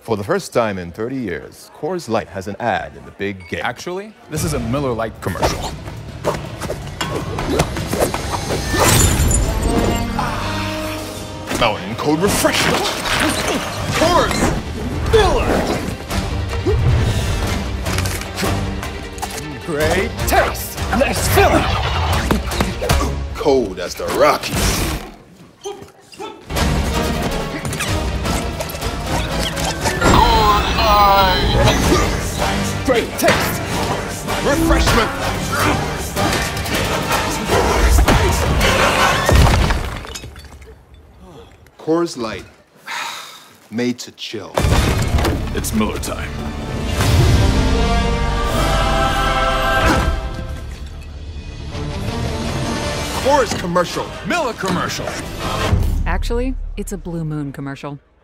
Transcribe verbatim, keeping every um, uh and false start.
For the first time in thirty years, Coors Light has an ad in the big game. Actually, this is a Miller Lite commercial. Mountain Code Refreshment. Coors! Miller! Great taste! Nice filling! Cold as the Rockies. Great taste! Refreshment! Coors Light. Made to chill. It's Miller time. Coors commercial. Miller commercial. Actually, it's a Blue Moon commercial.